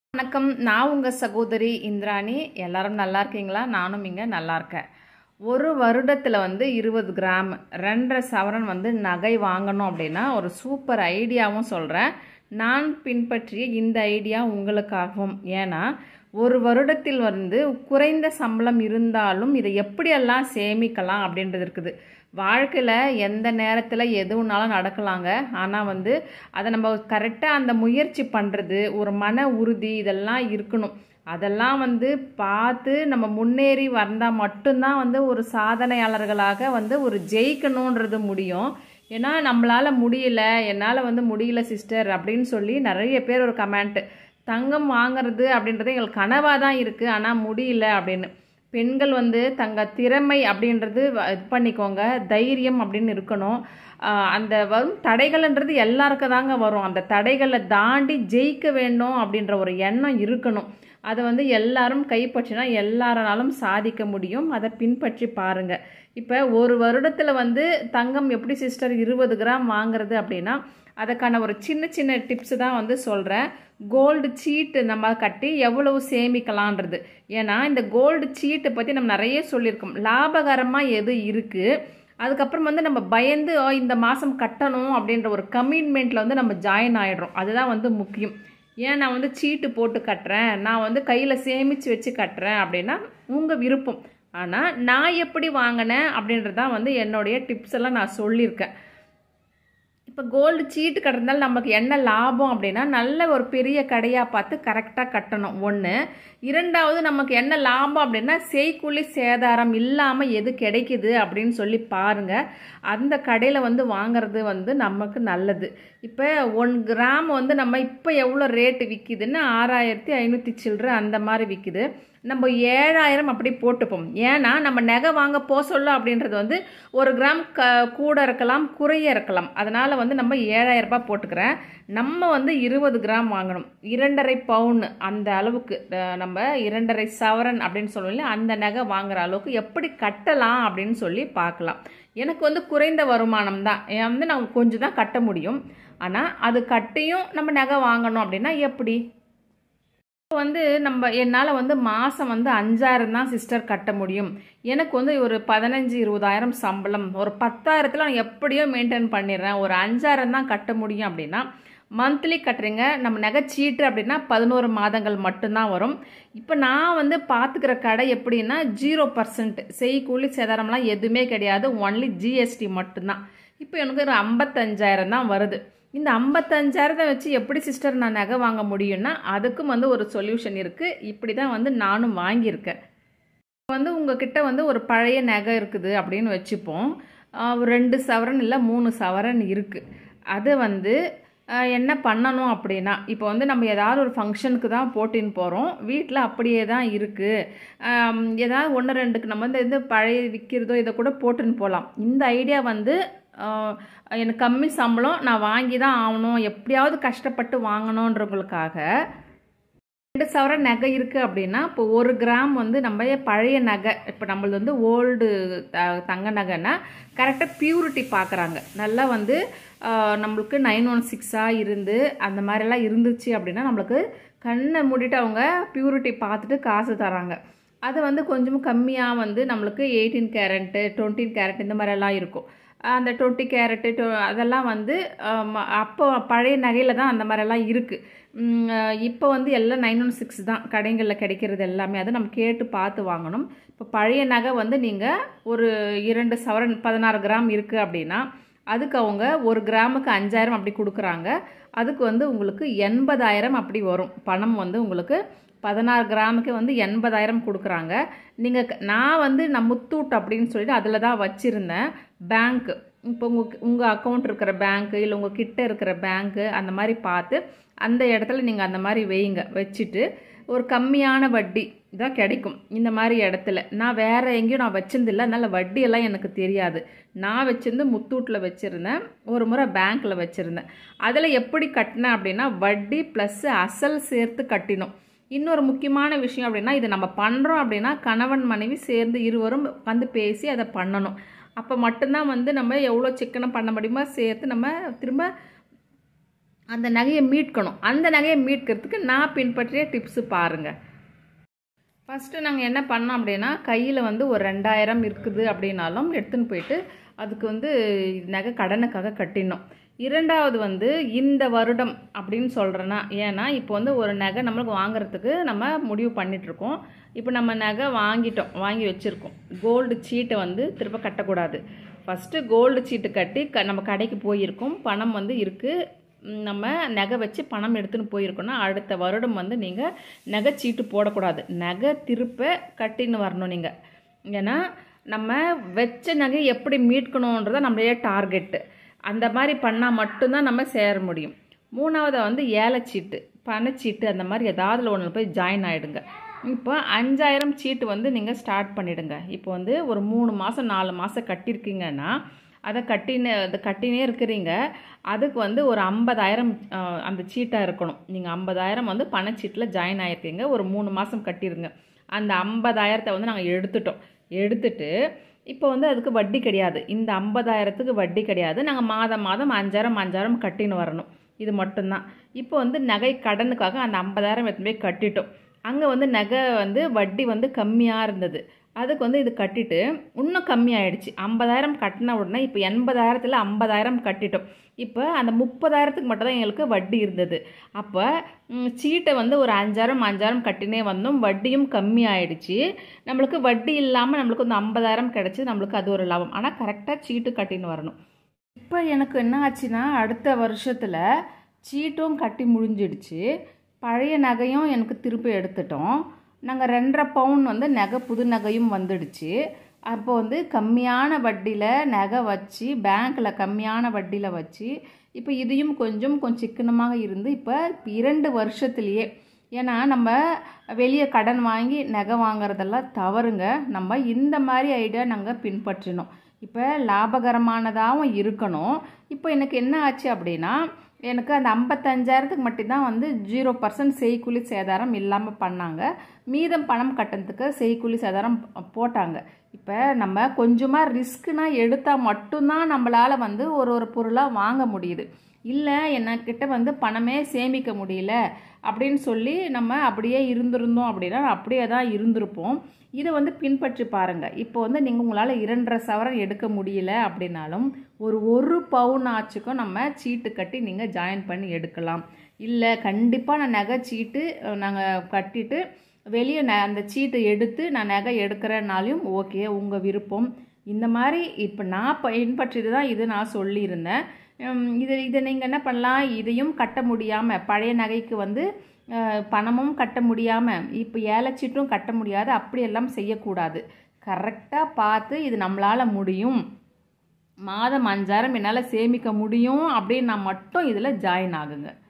வணக்கம். நான் உங்கள் சகோதரி இந்திராணி. எல்லாரும் நல்லா இருக்கீங்களா? நானும் இங்கே நல்லா இருக்கேன். ஒரு வருடத்தில் 20 கிராம் 2.5 சவரன் நகை வாங்கணும் அப்படின்னா ஒரு சூப்பர் ஐடியாவும் சொல்கிறேன். நான் பின்பற்றிய இந்த ஐடியா உங்களுக்காகவும். ஏன்னா ஒரு வருடத்தில் குறைந்த சம்பளம் இருந்தாலும் இதை எப்படியெல்லாம் சேமிக்கலாம் அப்படின்றது இருக்குது. வாழ்க்கையில் எந்த நேரத்தில் எதுவுனாலும் நடக்கலாங்க. ஆனால் அதை நம்ம கரெக்டாக அந்த முயற்சி பண்ணுறது, ஒரு மன உறுதி இதெல்லாம் இருக்கணும். அதெல்லாம் பார்த்து நம்ம முன்னேறி வந்தால் மட்டும்தான் ஒரு சாதனையாளர்களாக ஒரு ஜெயிக்கணுன்றது முடியும். ஏன்னா நம்மளால் முடியல, என்னால் முடியல சிஸ்டர் அப்படின்னு சொல்லி நிறைய பேர் ஒரு கமெண்ட், தங்கம் வாங்கிறது அப்படின்றது எங்களுக்கு கனவாக தான் இருக்குது ஆனால் முடியல அப்படின்னு. பெண்கள் தங்க திறமை அப்படின்றது இது பண்ணிக்கோங்க, தைரியம் அப்படின்னு இருக்கணும். அந்த வரும் தடைகள்ன்றது எல்லாருக்கு தாங்க வரும். அந்த தடைகளை தாண்டி ஜெயிக்க வேண்டும் அப்படின்ற ஒரு எண்ணம் இருக்கணும். அதை எல்லாரும் கைப்பற்றினா எல்லாராலும் சாதிக்க முடியும். அதை பின்பற்றி பாருங்கள். இப்போ ஒரு வருடத்தில் தங்கம் எப்படி சிஸ்டர் 20 கிராம் வாங்குறது அப்படின்னா அதுக்கான ஒரு சின்ன சின்ன டிப்ஸ் தான் சொல்கிறேன். கோல்டு சீட்டு நம்ம கட்டி எவ்வளவு சேமிக்கலான்றது. ஏன்னா இந்த கோல்டு சீட்டை பற்றி நம்ம நிறைய சொல்லியிருக்கோம். லாபகரமாக எது இருக்குது, அதுக்கப்புறம் நம்ம பயந்து இந்த மாதம் கட்டணும் அப்படின்ற ஒரு கமிட்மெண்ட்டில் நம்ம ஜாயின் ஆகிடுறோம். அதுதான் முக்கியம். ஏன் நான் சீட்டு போட்டு கட்டுறேன், நான் கையில் சேமித்து வச்சு கட்டுறேன் அப்படின்னா உங்கள் விருப்பம். ஆனால் நான் எப்படி வாங்கினேன் அப்படின்றதான் என்னுடைய டிப்ஸ் எல்லாம் நான் சொல்லியிருக்கேன். இப்போ கோல்டு சீட்டு கட்டுறதுனால நமக்கு என்ன லாபம் அப்படின்னா நல்ல ஒரு பெரிய கடையாக பார்த்து கரெக்டாக கட்டணும் ஒன்று. இரண்டாவது நமக்கு என்ன லாபம் அப்படின்னா செய்கூலி சேதாரம் இல்லாமல் எது கிடைக்குது அப்படின்னு சொல்லி பாருங்கள். அந்த கடையில் வாங்கிறது நமக்கு நல்லது. இப்போ 1 கிராம் நம்ம இப்போ எவ்வளோ ரேட்டு விற்கிதுன்னு 6500 சில்லற அந்த மாதிரி விற்கிது. நம்ம 7000 அப்படி போட்டுப்போம். ஏன்னா நம்ம நகை வாங்க போக சொல்ல அப்படின்றது 1 கிராம் கூட இருக்கலாம், குறைய இருக்கலாம். அதனால் நம்ம 7000 ரூபாய் போட்டுக்கிறேன். நம்ம 20 கிராம் வாங்கணும். 2.5 பவுன் அந்த அளவுக்கு நம்ம 2.5 சவரன் அப்படின்னு சொல்லுவோம். அந்த நகை வாங்குற அளவுக்கு எப்படி கட்டலாம் அப்படின்னு சொல்லி பார்க்கலாம். எனக்கு குறைந்த வருமானம் தான். நான் கொஞ்சம் தான் கட்ட முடியும். ஆனால் அது கட்டியும் நம்ம நகை வாங்கணும் அப்படின்னா எப்படி? நம்ம என்னால் மாதம் 5000 தான் சிஸ்டர் கட்ட முடியும். எனக்கு ஒரு 15-20,000 சம்பளம், ஒரு 10,000 நான் எப்படியோ மெயின்டைன் பண்ணிடுறேன், ஒரு 5000 தான் கட்ட முடியும் அப்படின்னா மந்த்லி கட்டுறீங்க. நம்ம நகை சீட்டு அப்படின்னா 11 மாதங்கள் மட்டும்தான் வரும். இப்போ நான் பார்த்துக்கிற கடை எப்படின்னா 0% செய்கூலி சேதாரம்லாம் எதுவுமே கிடையாது, ஒன்லி ஜிஎஸ்டி மட்டும்தான். இப்போ எனக்கு ஒரு 55,000 தான் வருது. இந்த 55,000 வச்சு எப்படி சிஸ்டர் நான் நகை வாங்க முடியும்னா அதுக்கும் ஒரு சொல்யூஷன் இருக்குது. இப்படி தான் நானும் வாங்கியிருக்கேன். உங்ககிட்ட ஒரு பழைய நகை இருக்குது அப்படின்னு வச்சுப்போம். 2 சவரன் இல்லை 3 சவரன் இருக்குது. அது என்ன பண்ணணும் அப்படின்னா இப்போ நம்ம ஏதாவது ஒரு ஃபங்க்ஷனுக்கு தான் போட்டின்னு போகிறோம், வீட்டில் அப்படியே தான் இருக்குது. ஏதாவது 1-2க்கு நம்ம இந்த பழைய விற்கிறதோ இதை கூட போட்டுன்னு போகலாம். இந்த ஐடியா எனக்கு கம்மி சம்பளம், நான் வாங்கி தான் ஆகணும், எப்படியாவது கஷ்டப்பட்டு வாங்கணுன்றவங்களுக்காக 2 சவரன் நகை இருக்குது அப்படின்னா இப்போ 1 கிராம் நம்ம பழைய நகை, இப்போ நம்மளது ஓல்டு தங்க நகைன்னா கரெக்டாக பியூரிட்டி பார்க்குறாங்க. நல்லா நம்மளுக்கு 916 இருந்து அந்த மாதிரிலாம் இருந்துச்சு அப்படின்னா நம்மளுக்கு கண்ணை மூடிட்டு அவங்க பியூரிட்டி பார்த்துட்டு காசு தராங்க. அது கொஞ்சம் கம்மியாக நம்மளுக்கு 18 கேரட்டு 20 கேரட் இந்த மாதிரிலாம் இருக்கும். அந்த 20 கேரட்டு அதெல்லாம் அப்போ பழைய நகையில் தான் அந்த மாதிரிலாம் இருக்குது. இப்போ எல்லாம் 916 தான் கடைகளில் கிடைக்கிறது எல்லாமே. அதை நம்ம கேட்டு பார்த்து வாங்கணும். இப்போ பழைய நகை நீங்கள் ஒரு 2 சவரன் 16 கிராம் இருக்குது அப்படின்னா அதுக்கு அவங்க 1 கிராமுக்கு 5000 அப்படி கொடுக்குறாங்க. அதுக்கு உங்களுக்கு 80,000 அப்படி வரும் பணம். உங்களுக்கு 16 கிராமுக்கு 80,000 கொடுக்குறாங்க. நான் நான் முத்தூட் அப்படின்னு சொல்லிட்டு அதில் தான் வச்சுருந்தேன். பேங்க்கு இப்போ உங்கள் அக்கௌண்ட் இருக்கிற பேங்க்கு இல்லை உங்கள் கிட்டே இருக்கிற பேங்க்கு அந்த மாதிரி பார்த்து அந்த இடத்துல நீங்கள் அந்த மாதிரி வச்சுட்டு ஒரு கம்மியான வட்டி தான் கிடைக்கும். இந்த மாதிரி இடத்துல நான் வேறு எங்கேயும் நான் வச்சிருந்தில்லை, அதனால் வட்டியெல்லாம் எனக்கு தெரியாது. நான் வச்சுருந்து முத்தூட்டில் வச்சுருந்தேன், ஒரு முறை பேங்க்கில் வச்சுருந்தேன். அதில் எப்படி கட்டினேன் அப்படின்னா வட்டி ப்ளஸ் அசல் சேர்த்து கட்டினோம். இன்னொரு முக்கியமான விஷயம் அப்படின்னா இது நம்ம பண்ணுறோம் அப்படின்னா கணவன் மனைவி சேர்ந்து இருவரும் பேசி அதை பண்ணணும். அப்போ மட்டும்தான் நம்ம எவ்வளோ சிக்கனம் பண்ண முடியுமோ சேர்த்து நம்ம திரும்ப அந்த நகையை மீட்கணும். அந்த நகையை மீட்கிறதுக்கு நான் பின்பற்றிய டிப்ஸு பாருங்கள். ஃபஸ்ட்டு நாங்கள் என்ன பண்ணோம் அப்படின்னா, கையில் வந்து ஒரு 2000 இருக்குது அப்படின்னாலும் எடுத்துன்னு போயிட்டு அதுக்கு வந்து நகை கடனுக்காக கட்டினோம். இரண்டாவது வந்து இந்த வருடம் அப்படின்னு சொல்கிறேன்னா, ஏன்னா இப்போ வந்து ஒரு நகை நம்மளுக்கு வாங்குறதுக்கு நம்ம முடிவு பண்ணிகிட்ருக்கோம். இப்போ நம்ம நகை வாங்கிட்டோம், வாங்கி வச்சுருக்கோம். கோல்டு சீட்டை வந்து திரும்ப கட்டக்கூடாது. ஃபஸ்ட்டு கோல்டு சீட்டு கட்டி நம்ம கடைக்கு போயிருக்கோம், பணம் வந்து இருக்குது, நம்ம நகை வச்சு பணம் எடுத்துன்னு போயிருக்கோன்னா அடுத்த வருடம் வந்து நீங்கள் நகை சீட்டு போடக்கூடாது. நகை திருப்ப கட்டின்னு வரணும் நீங்கள். ஏன்னா நம்ம வச்ச நகை எப்படி மீட்கணுன்றத நம்மளுடைய டார்கெட்டு. அந்த மாதிரி பண்ணால் மட்டும்தான் நம்ம சேர முடியும். மூணாவது வந்து ஏலச்சீட்டு, பணச்சீட்டு, அந்த மாதிரி ஏதாவது ஒன்று போய் ஜாயின் ஆகிடுங்க. இப்போ 5000 சீட்டு வந்து நீங்கள் ஸ்டார்ட் பண்ணிவிடுங்க. இப்போ வந்து ஒரு 3 மாதம் 4 மாதம் கட்டியிருக்கீங்கன்னா அதை கட்டினே இருக்கிறீங்க. அதுக்கு வந்து ஒரு 50,000 அந்த சீட்டாக இருக்கணும். நீங்கள் 50,000 வந்து பணச்சீட்டில் ஜாயின் ஆகிருக்கீங்க, ஒரு 3 மாதம் கட்டிடுங்க. அந்த 50,000 வந்து நாங்கள் எடுத்துட்டு இப்போ வந்து அதுக்கு வட்டி கிடையாது. இந்த 50,000க்கு வட்டி கிடையாது. நாங்கள் மாதம் 5,000 கட்டின்னு வரணும். இது மட்டும்தான். இப்போ வந்து நகை கடனுக்காக அந்த 50,000 எடுத்து போய் கட்டிட்டோம். அங்கே வந்து நகை வந்து வட்டி வந்து கம்மியாக இருந்தது. அதுக்கு வந்து இது கட்டிட்டு இன்னும் கம்மியாயிடுச்சு. 50,000 கட்டின உடனே இப்போ 80,000த்தில் 50,000 கட்டிட்டோம். இப்போ அந்த 30,000க்கு மட்டும் தான் எங்களுக்கு வட்டி இருந்தது. அப்போ சீட்டை வந்து ஒரு 5,000 கட்டினே வந்தோம். வட்டியும் கம்மி ஆயிடுச்சு. நம்மளுக்கு வட்டி இல்லாமல் நம்மளுக்கு வந்து 50,000 கிடச்சி, நம்மளுக்கு அது ஒரு லாபம். ஆனால் கரெக்டாக சீட்டு கட்டின்னு வரணும். இப்போ எனக்கு என்ன ஆச்சுன்னா, அடுத்த வருஷத்தில் சீட்டும் கட்டி முடிஞ்சிடுச்சு, பழைய நகையும் எனக்கு திருப்பி எடுத்துட்டோம். நாங்கள் 2.5 பவுன் வந்து நகை, புது நகையும் வந்துடுச்சு. அப்போ வந்து கம்மியான வட்டியில் நகை வச்சு, பேங்க்கில் கம்மியான வட்டியில் வச்சு, இப்போ இதையும் கொஞ்சம் சிக்கனமாக இருந்து இப்போ 2 வருஷத்துலேயே, ஏன்னா நம்ம வெளியே கடன் வாங்கி நகை வாங்குறதெல்லாம் தவறுங்க. நம்ம இந்த மாதிரி ஐடியா நாங்கள் பின்பற்றினோம். இப்போ லாபகரமானதாகவும் இருக்கணும். இப்போ எனக்கு என்ன ஆச்சு அப்படின்னா, எனக்கு அந்த 55,000க்கு மட்டும்தான் வந்து 0% செய்கூலி சேதாரம் இல்லாமல் பண்ணாங்க. மீதம் பணம் கட்டணத்துக்கு செய்கூலி சேதாரம் போட்டாங்க. இப்போ நம்ம கொஞ்சமாக ரிஸ்க்குனா எடுத்தால் மட்டும்தான் நம்மளால் வந்து ஒரு பொருளாக வாங்க முடியுது. இல்லை என்கிட்ட வந்து பணமே சேமிக்க முடியல அப்படின்னு சொல்லி நம்ம அப்படியே இருந்திருந்தோம் அப்படின்னா அப்படியே தான் இருந்திருப்போம். இதை வந்து பின்பற்றி பாருங்கள். இப்போ வந்து நீங்கள் உங்களால் 2.5 சவரன் எடுக்க முடியல அப்படின்னாலும் ஒரு பவுன் ஆச்சுக்கும் நம்ம சீட்டு கட்டி நீங்கள் ஜாயின் பண்ணி எடுக்கலாம். இல்லை கண்டிப்பாக நான் நகை சீட்டு நாங்கள் கட்டிட்டு வெளியே அந்த சீட்டை எடுத்து நான் நகை எடுக்கிறனாலையும் ஓகே, உங்கள் விருப்பம். இந்த மாதிரி இப்போ நான் பின்பற்றியது தான் இது நான் சொல்லியிருந்தேன். இதை நீங்கள் என்ன பண்ணலாம், இதையும் கட்ட முடியாமல், பழைய நகைக்கு வந்து பணமும் கட்ட முடியாமல், இப்போ ஏலச்சீட்டும் கட்ட முடியாது, அப்படியெல்லாம் செய்யக்கூடாது. கரெக்டாக பார்த்து இது நம்மளால் முடியும், மாதம் 5,000 என்னால் சேமிக்க முடியும் அப்படின்னா மட்டும் இதில் ஜாயின் ஆகுங்க.